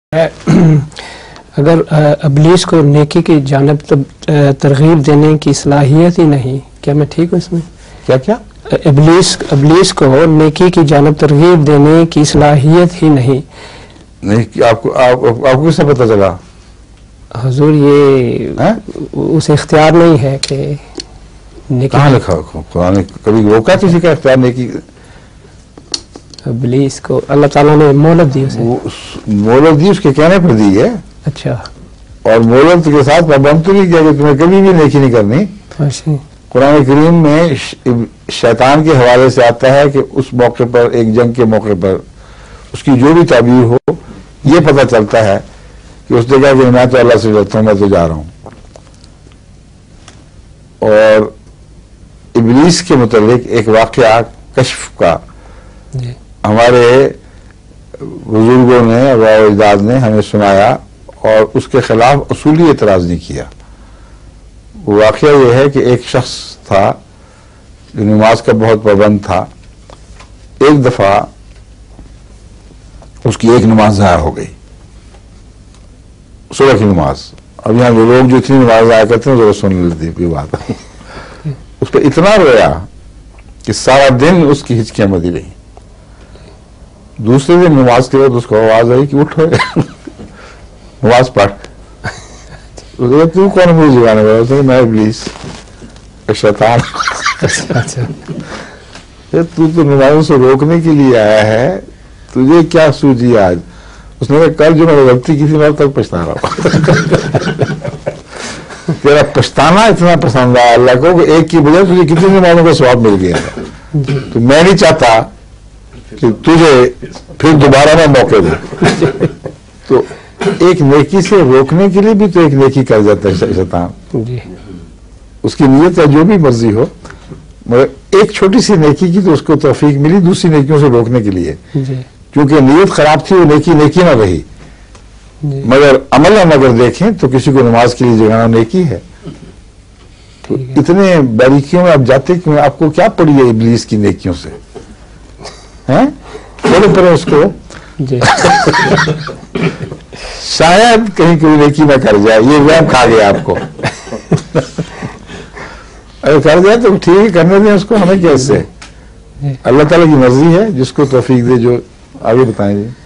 अगर इब्लीस को नेकी की जानिब तरगीब देने की सलाहियत ही नहीं, क्या मैं ठीक हूँ इसमें? क्या इब्लीस को नेकी की जानिब तरगीब देने की सलाहियत ही नहीं। आपको किससे पता चला? हुजूर ये उसे इख्तियार नहीं है कि कहाँ लिखा? कुरान ने कभी रोका किसी का इख्तियार नेकी? इब्लीस को अल्लाह ताला ने मोहलत दी, उसे मोहलत दी, उसके कहने पर दी है। अच्छा, और मोहलत के साथ पाबंद तो नहीं किया कि तुम्हें कभी भी नेकी नहीं करनी। कुरान करीम में शैतान के हवाले से आता है कि उस मौके पर, एक जंग के मौके पर उसकी जो भी ताबीर हो, ये पता चलता है कि उसने कहा कि मैं तो अल्लाह से डरता हूं, मैं तो जा रहा हूं। और इब्लीस के मुतालिक एक वाकया कश्फ का हमारे बुजुर्गों ने और अजदाद ने हमें सुनाया और उसके खिलाफ उसूली एतराज नहीं किया। वो वाकया ये है कि एक शख्स था जो नमाज का बहुत पाबंद था। एक दफा उसकी एक नमाज ज़ाया हो गई, सुबह की नमाज। अब यहाँ लोग जो इतनी नमाज ज़ाया करते हैं जरा सुन लेते ये बात। उस पर इतना रोया कि सारा दिन उसकी हिचकियां बंधी रही। दूसरे दिन नमाज के बाद उसको आवाज आई कि उठो नमाज पढ़। तू कौन मुझे जगाने वाला? तो मैं इब्लीस, शैतान। तू तो नमाजों से रोकने के लिए आया है, तुझे क्या सूझी आज? उसने कहा कल जो मैंने गलती की थी मैं तक पछता रहा हूं। तेरा पछताना इतना पसंद आया अल्लाह को कि एक की बजाय तुझे कितनी नमाजों का स्वाब मिल गया। तो मैं नहीं चाहता कि तुझे फिर दोबारा ना मौके दे। तो एक नेकी से रोकने के लिए भी तो एक नेकी कर जाता है शैतान। उसकी नीयत है जो भी मर्जी हो, मगर एक छोटी सी नेकी की तो उसको तौफीक मिली दूसरी नेकियों से रोकने के लिए। क्योंकि नीयत खराब थी, वो नेकी ना रही। मगर अमल हम अगर देखें तो किसी को नमाज के लिए जगाना नेकी है। तो इतने बारीकियों में आप जाते क्यों? आपको क्या पड़ी है इब्लीस की नेकियों से? हैं? बोलो पर उसको शायद कहीं कोई नेकी ना कर जाए, ये वहम खा गया आपको। अगर कर जाए तो ठीक है, करने दें उसको, हमें कैसे? अल्लाह ताला की मर्जी है, जिसको तौफीक दे। जो आगे बताएं जी।